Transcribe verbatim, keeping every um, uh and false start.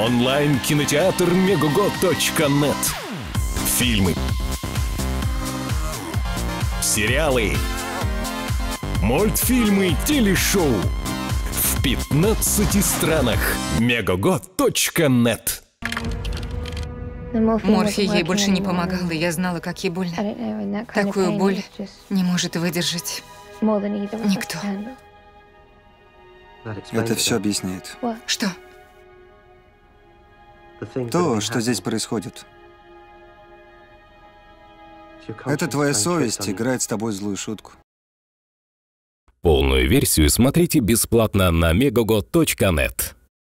Онлайн-кинотеатр мегого точка нет. Фильмы, сериалы, мультфильмы, телешоу в пятнадцати странах. мегого точка нет. Морфий ей больше не помогал, и я знала, как ей больно. Такую боль не может выдержать никто. Это все объясняет. Что? То, что здесь происходит. Это твоя совесть играет с тобой злую шутку. Полную версию смотрите бесплатно на мегого точка нет.